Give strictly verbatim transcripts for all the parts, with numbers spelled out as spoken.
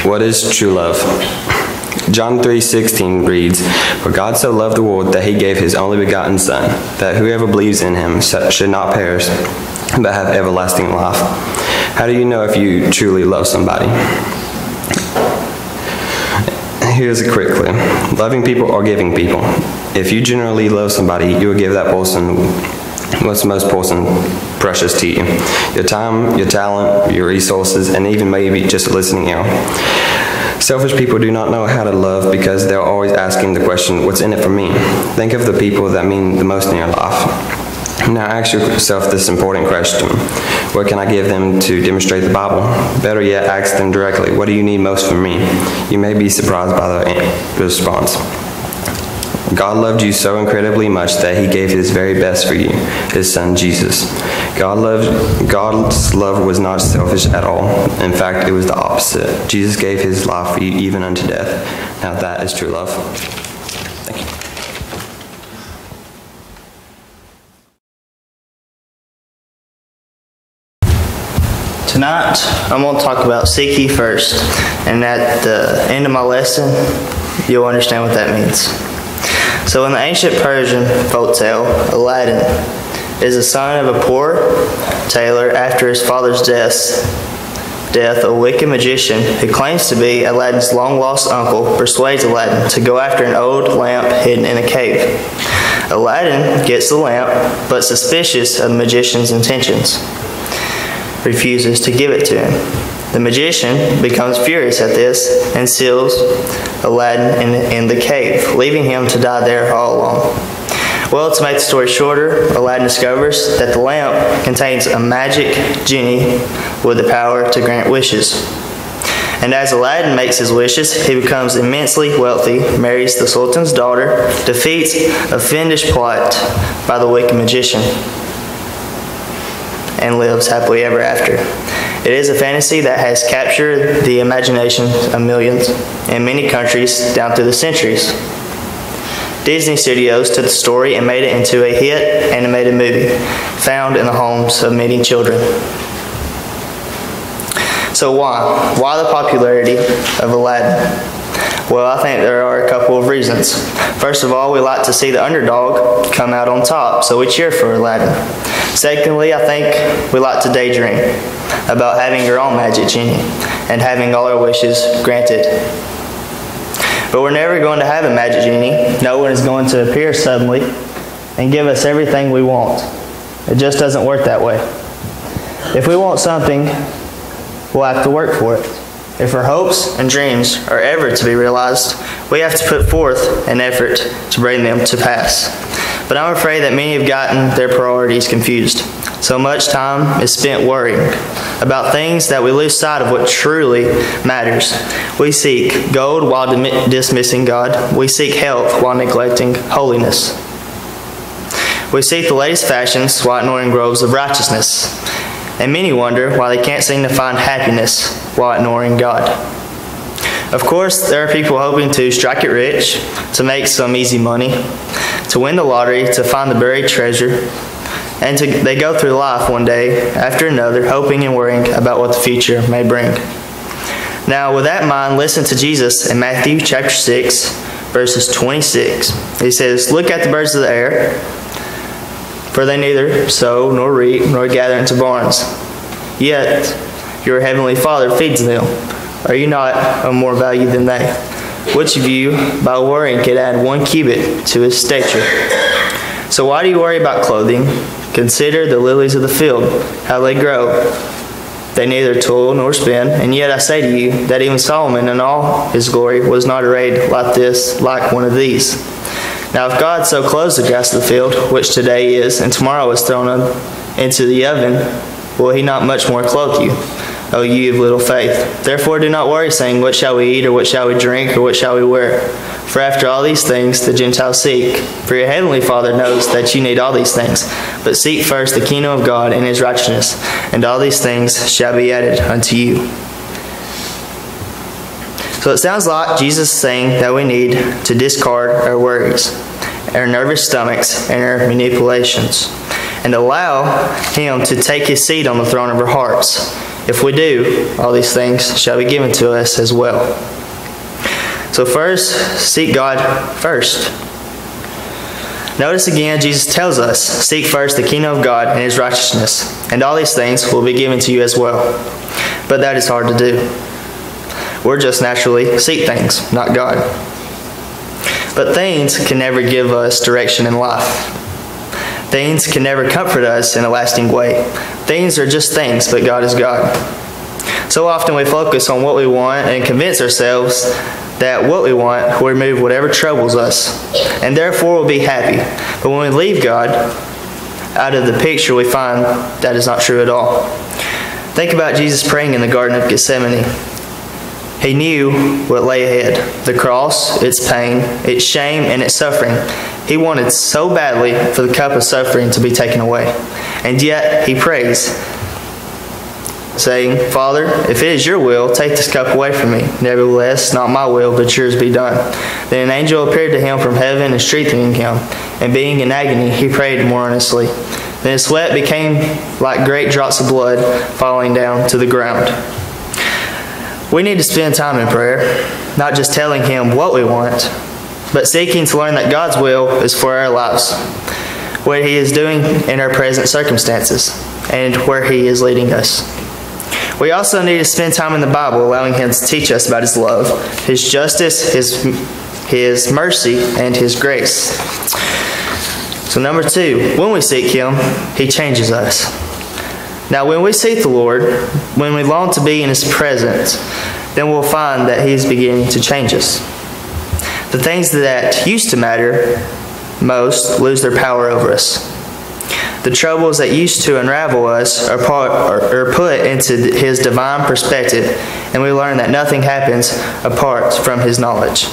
What is true love? John three sixteen reads, "For God so loved the world that he gave his only begotten Son, that whoever believes in him should not perish, but have everlasting life." How do you know if you truly love somebody? Here's a quick clue. Loving people or giving people. If you generally love somebody, you will give that person what's most person precious to you. Your time, your talent, your resources, and even maybe just a listening ear. Selfish people do not know how to love because they're always asking the question, what's in it for me? Think of the people that mean the most in your life. Now ask yourself this important question. What can I give them to demonstrate the Bible? Better yet, ask them directly, what do you need most from me? You may be surprised by the response. God loved you so incredibly much that he gave his very best for you, his Son Jesus. God loved, God's love was not selfish at all. In fact, it was the opposite. Jesus gave his life for you even unto death. Now that is true love. Thank you. Tonight, I'm going to talk about seek ye first. And at the end of my lesson, you'll understand what that means. So in the ancient Persian folktale, Aladdin is the son of a poor tailor. After his father's death, death, a wicked magician who claims to be Aladdin's long-lost uncle persuades Aladdin to go after an old lamp hidden in a cave. Aladdin gets the lamp, but suspicious of the magician's intentions, refuses to give it to him. The magician becomes furious at this and seals Aladdin in, in the cave, leaving him to die there all alone. Well, to make the story shorter, Aladdin discovers that the lamp contains a magic genie with the power to grant wishes. And as Aladdin makes his wishes, he becomes immensely wealthy, marries the Sultan's daughter, defeats a fiendish plot by the wicked magician, and lives happily ever after. It is a fantasy that has captured the imagination of millions in many countries down through the centuries. Disney Studios took the story and made it into a hit animated movie found in the homes of many children. So why? Why the popularity of Aladdin? Well, I think there are a couple of reasons. First of all, we like to see the underdog come out on top, so we cheer for Aladdin. Secondly, I think we like to daydream about having our own magic genie and having all our wishes granted. But we're never going to have a magic genie. No one is going to appear suddenly and give us everything we want. It just doesn't work that way. If we want something, we'll have to work for it. If our hopes and dreams are ever to be realized, we have to put forth an effort to bring them to pass. But I'm afraid that many have gotten their priorities confused. So much time is spent worrying about things that we lose sight of what truly matters. We seek gold while dismissing God. We seek health while neglecting holiness. We seek the latest fashions while ignoring groves of righteousness. And many wonder why they can't seem to find happiness while ignoring God. Of course, there are people hoping to strike it rich, to make some easy money, to win the lottery, to find the buried treasure, and to, they go through life one day after another, hoping and worrying about what the future may bring. Now, with that in mind, listen to Jesus in Matthew chapter six, verses twenty-six. He says, "Look at the birds of the air, for they neither sow nor reap nor gather into barns, yet your heavenly Father feeds them. Are you not of more value than they? Which of you, by worrying, could add one cubit to his stature? So why do you worry about clothing? Consider the lilies of the field, how they grow. They neither toil nor spin, and yet I say to you that even Solomon in all his glory was not arrayed like this, like one of these. Now if God so clothes the grass of the field, which today is, and tomorrow is thrown into the oven, will he not much more clothe you, O you of little faith? Therefore do not worry, saying, what shall we eat, or what shall we drink, or what shall we wear? For after all these things the Gentiles seek. For your heavenly Father knows that you need all these things. But seek first the kingdom of God and his righteousness, and all these things shall be added unto you." So it sounds like Jesus is saying that we need to discard our worries, our nervous stomachs, and our manipulations, and allow him to take his seat on the throne of our hearts. If we do, all these things shall be given to us as well. So first, seek God first. Notice again, Jesus tells us, seek first the kingdom of God and His righteousness, and all these things will be given to you as well. But that is hard to do. We're just naturally seek things, not God. But things can never give us direction in life. Things can never comfort us in a lasting way. Things are just things, but God is God. So often we focus on what we want and convince ourselves that what we want will remove whatever troubles us, and therefore we'll be happy. But when we leave God out of the picture, we find that is not true at all. Think about Jesus praying in the Garden of Gethsemane. He knew what lay ahead: the cross, its pain, its shame, and its suffering. He wanted so badly for the cup of suffering to be taken away. And yet he prays, saying, Father, if it is your will, take this cup away from me. Nevertheless, not my will, but yours be done. Then an angel appeared to him from heaven and strengthening him. And being in agony, he prayed more earnestly. Then his sweat became like great drops of blood falling down to the ground. We need to spend time in prayer, not just telling Him what we want, but seeking to learn that God's will is for our lives, what He is doing in our present circumstances, and where He is leading us. We also need to spend time in the Bible, allowing Him to teach us about His love, His justice, His, His mercy, and His grace. So number two, when we seek Him, He changes us. Now when we seek the Lord, when we long to be in His presence, then we'll find that He is beginning to change us. The things that used to matter most lose their power over us. The troubles that used to unravel us are, part, are, are put into His divine perspective, and we learn that nothing happens apart from His knowledge.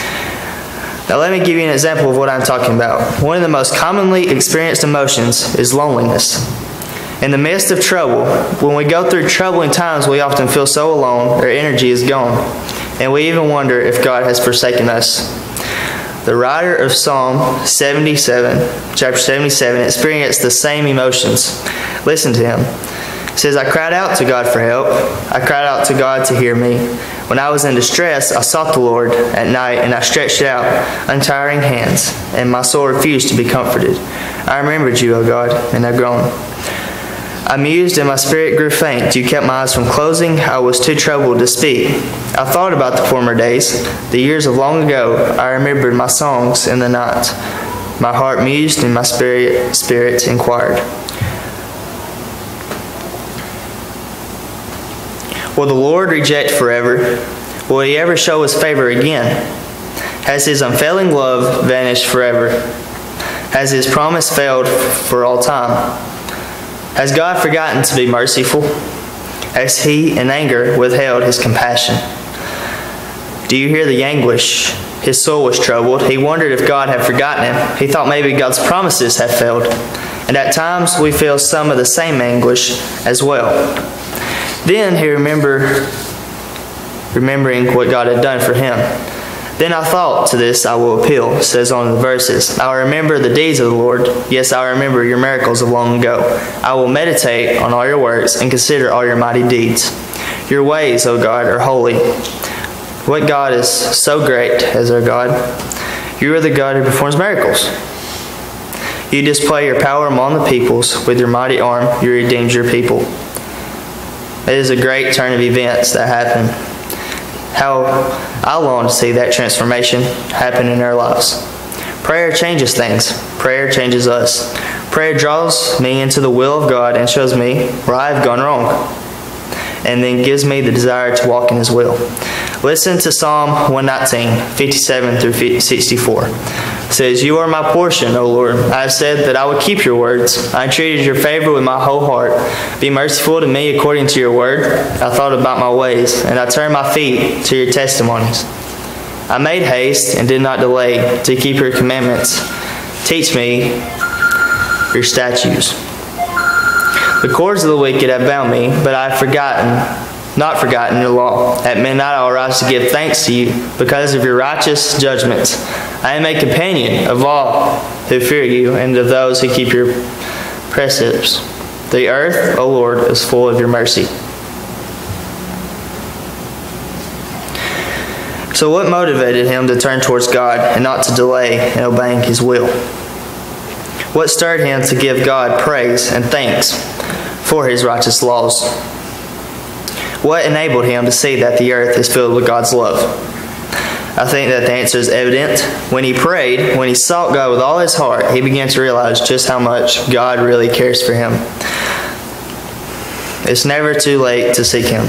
Now let me give you an example of what I'm talking about. One of the most commonly experienced emotions is loneliness. In the midst of trouble, when we go through troubling times, we often feel so alone, our energy is gone, and we even wonder if God has forsaken us. The writer of Psalm seventy-seven, chapter seventy-seven, experienced the same emotions. Listen to him. It says, I cried out to God for help. I cried out to God to hear me. When I was in distress, I sought the Lord at night, and I stretched out untiring hands, and my soul refused to be comforted. I remembered you, O God, and I groaned. I mused and my spirit grew faint. You kept my eyes from closing. I was too troubled to speak. I thought about the former days, the years of long ago. I remembered my songs in the night. My heart mused and my spirit, spirit inquired. Will the Lord reject forever? Will He ever show His favor again? Has His unfailing love vanished forever? Has His promise failed for all time? Has God forgotten to be merciful? Has He in anger withheld His compassion? Do you hear the anguish? His soul was troubled. He wondered if God had forgotten him. He thought maybe God's promises had failed. And at times we feel some of the same anguish as well. Then he remembered, remembering what God had done for him. Then I thought, to this I will appeal, says on the verses. I will remember the deeds of the Lord. Yes, I will remember your miracles of long ago. I will meditate on all your works and consider all your mighty deeds. Your ways, O God, are holy. What God is so great as our God? You are the God who performs miracles. You display your power among the peoples. With your mighty arm, you redeemed your people. It is a great turn of events that happen. How I long to see that transformation happen in our lives. Prayer changes things. Prayer changes us. Prayer draws me into the will of God and shows me where I have gone wrong, and then gives me the desire to walk in His will. Listen to Psalm one nineteen, fifty-seven through sixty-four. It says, You are my portion, O Lord. I have said that I would keep your words. I entreated your favor with my whole heart. Be merciful to me according to your word. I thought about my ways, and I turned my feet to your testimonies. I made haste and did not delay to keep your commandments. Teach me your statutes. The cords of the wicked have bound me, but I have forgotten not forgotten your law. At midnight I will rise to give thanks to you because of your righteous judgments. I am a companion of all who fear you and of those who keep your precepts. The earth, O Lord, is full of your mercy. So what motivated him to turn towards God and not to delay in obeying his will? What stirred him to give God praise and thanks for his righteous laws? What enabled him to see that the earth is filled with God's love? I think that the answer is evident. When he prayed, when he sought God with all his heart, he began to realize just how much God really cares for him. It's never too late to seek him.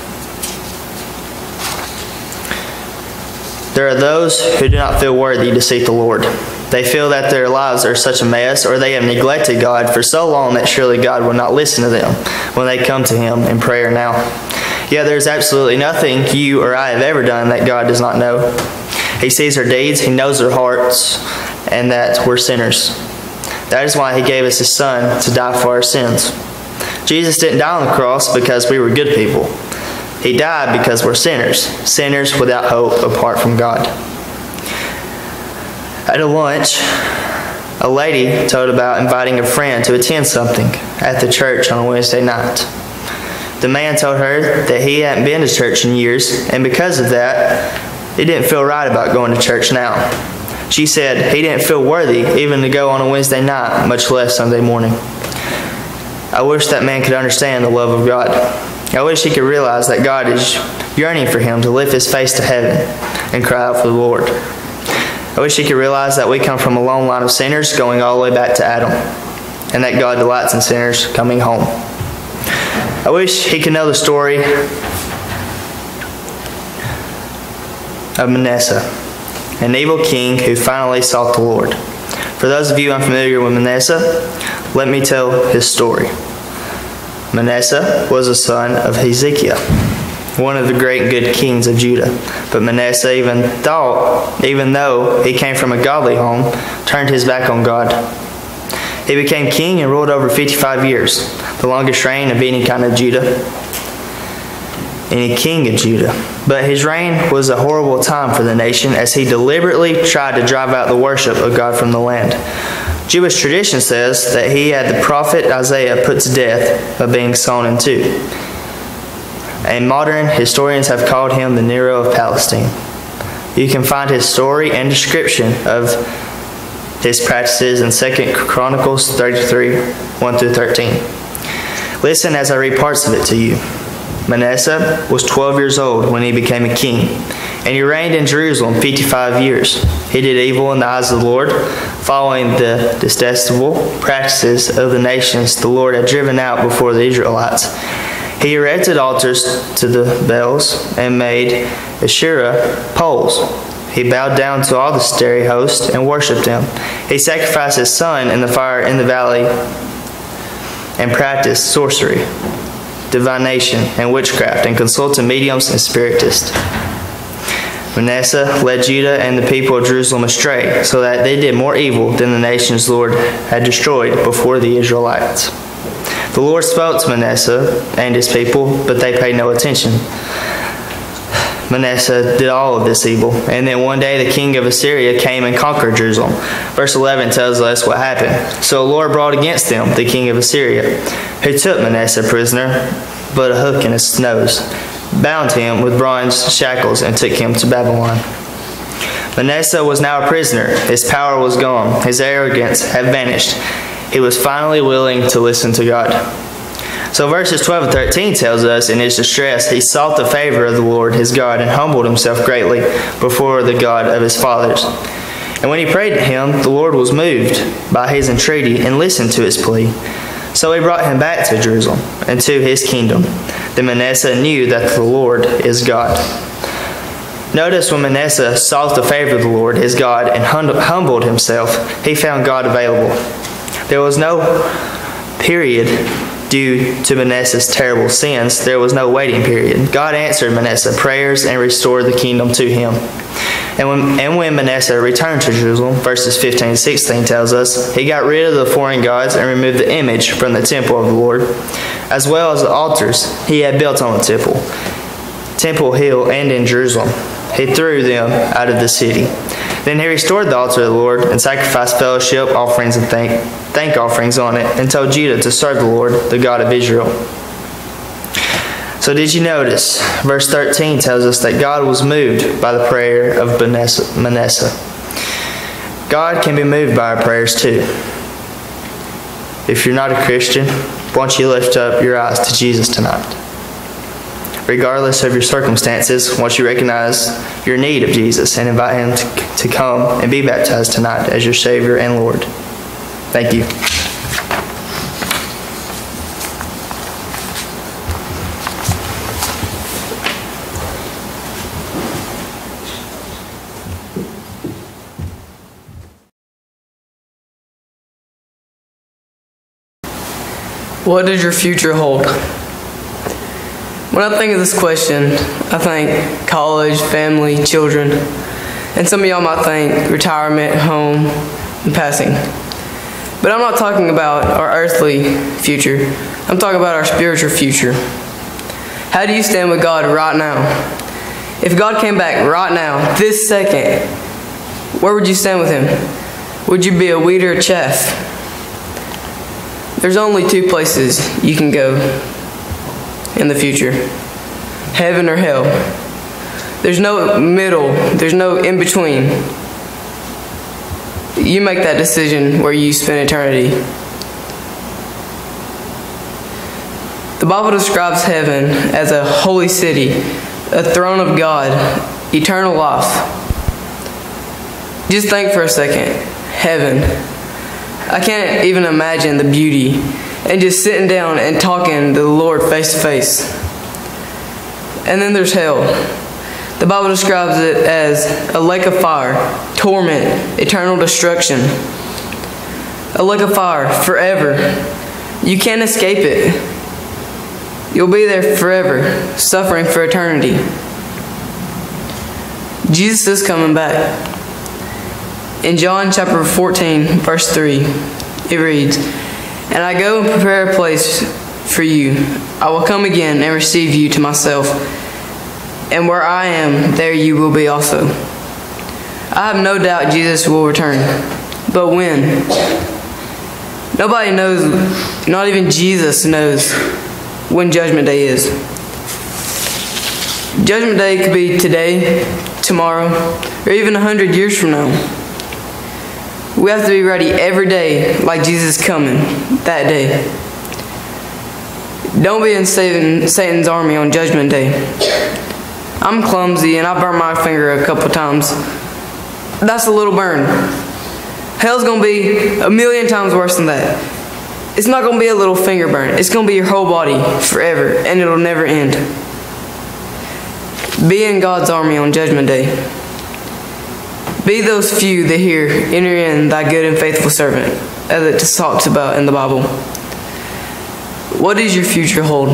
There are those who do not feel worthy to seek the Lord. They feel that their lives are such a mess, or they have neglected God for so long that surely God will not listen to them when they come to him in prayer now. Yet there is absolutely nothing you or I have ever done that God does not know. He sees our deeds, he knows our hearts, and that we're sinners. That is why he gave us his Son to die for our sins. Jesus didn't die on the cross because we were good people. He died because we're sinners, sinners without hope apart from God. At a lunch, a lady told about inviting a friend to attend something at the church on a Wednesday night. The man told her that he hadn't been to church in years, and because of that, he didn't feel right about going to church now. She said he didn't feel worthy even to go on a Wednesday night, much less Sunday morning. I wish that man could understand the love of God. I wish he could realize that God is yearning for him to lift his face to heaven and cry out for the Lord. I wish he could realize that we come from a long line of sinners going all the way back to Adam, and that God delights in sinners coming home. I wish he could know the story of Manasseh, an evil king who finally sought the Lord. For those of you unfamiliar with Manasseh, let me tell his story. Manasseh was a son of Hezekiah, one of the great and good kings of Judah. But Manasseh even thought, even though he came from a godly home, turned his back on God. He became king and ruled over fifty-five years, the longest reign of any kind of Judah, any king of Judah. But his reign was a horrible time for the nation as he deliberately tried to drive out the worship of God from the land. Jewish tradition says that he had the prophet Isaiah put to death by being sawn in two. And modern historians have called him the Nero of Palestine. You can find his story and description of his practices in Second Chronicles thirty-three, one through thirteen. Listen as I read parts of it to you. Manasseh was twelve years old when he became a king, and he reigned in Jerusalem fifty-five years. He did evil in the eyes of the Lord, following the detestable practices of the nations the Lord had driven out before the Israelites. He erected altars to the Baals and made Asherah poles. He bowed down to all the starry host and worshipped him. He sacrificed his son in the fire in the valley and practiced sorcery, divination, and witchcraft, and consulted mediums and spiritists. Manasseh led Judah and the people of Jerusalem astray, so that they did more evil than the nations the Lord had destroyed before the Israelites. The Lord spoke to Manasseh and his people, but they paid no attention. Manasseh did all of this evil, and then one day the king of Assyria came and conquered Jerusalem. Verse eleven tells us what happened. So the Lord brought against them the king of Assyria, who took Manasseh prisoner, put a hook in his nose, bound him with bronze shackles, and took him to Babylon. Manasseh was now a prisoner. His power was gone. His arrogance had vanished. He was finally willing to listen to God. So verses twelve and thirteen tells us, in his distress, he sought the favor of the Lord his God and humbled himself greatly before the God of his fathers. And when he prayed to him, the Lord was moved by his entreaty and listened to his plea. So he brought him back to Jerusalem and to his kingdom. Then Manasseh knew that the Lord is God. Notice when Manasseh sought the favor of the Lord his God and humbled himself, he found God available. There was no period due to Manasseh's terrible sins. There was no waiting period. God answered Manasseh's prayers and restored the kingdom to him. And when, and when Manasseh returned to Jerusalem, verses fifteen and sixteen tells us, he got rid of the foreign gods and removed the image from the temple of the Lord, as well as the altars he had built on the temple, Temple Hill and in Jerusalem. He threw them out of the city. Then he restored the altar of the Lord and sacrificed fellowship offerings and thank, thank offerings on it, and told Judah to serve the Lord, the God of Israel. So So did you notice? Verse thirteen tells us that God was moved by the prayer of Manasseh. God can be moved by our prayers too. If you're not a Christian, why don't you lift up your eyes to Jesus tonight? Regardless of your circumstances, why don't you recognize your need of Jesus and invite Him to, to come and be baptized tonight as your Savior and Lord. Thank you. What does your future hold? When I think of this question, I think college, family, children, and some of y'all might think retirement, home, and passing. But I'm not talking about our earthly future. I'm talking about our spiritual future. How do you stand with God right now? If God came back right now, this second, where would you stand with Him? Would you be a wheat or a chaff? There's only two places you can go in the future. Heaven or hell. There's no middle. There's no in between. You make that decision where you spend eternity. The Bible describes heaven as a holy city, a throne of God, eternal life. Just think for a second. Heaven. I can't even imagine the beauty and just sitting down and talking to the Lord face to face. And then there's hell. The Bible describes it as a lake of fire, torment, eternal destruction. A lake of fire forever. You can't escape it. You'll be there forever, suffering for eternity. Jesus is coming back. In John chapter fourteen, verse three, it reads, "And I go and prepare a place for you. I will come again and receive you to myself. And where I am, there you will be also." I have no doubt Jesus will return. But when? Nobody knows, not even Jesus knows when Judgment Day is. Judgment Day could be today, tomorrow, or even a hundred years from now. We have to be ready every day like Jesus is coming that day. Don't be in Satan's army on Judgment Day. I'm clumsy and I burned my finger a couple times. That's a little burn. Hell's going to be a million times worse than that. It's not going to be a little finger burn. It's going to be your whole body forever and it'll never end. Be in God's army on Judgment Day. Be those few that hear, "Enter in thy good and faithful servant," as it talks about in the Bible. What does your future hold?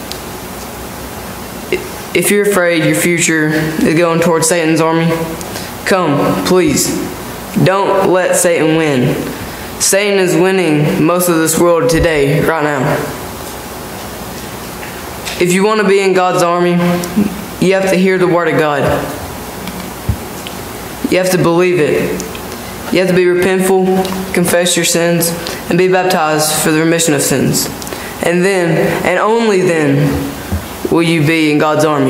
If you're afraid your future is going towards Satan's army, come, please. Don't let Satan win. Satan is winning most of this world today, right now. If you want to be in God's army, you have to hear the Word of God. You have to believe it. You have to be repentful, confess your sins, and be baptized for the remission of sins. And then, and only then, will you be in God's army.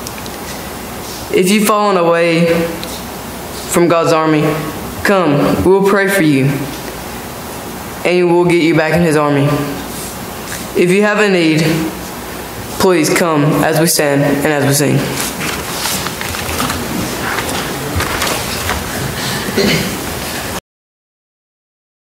If you've fallen away from God's army, come, we'll pray for you, and we'll get you back in His army. If you have a need, please come as we stand and as we sing.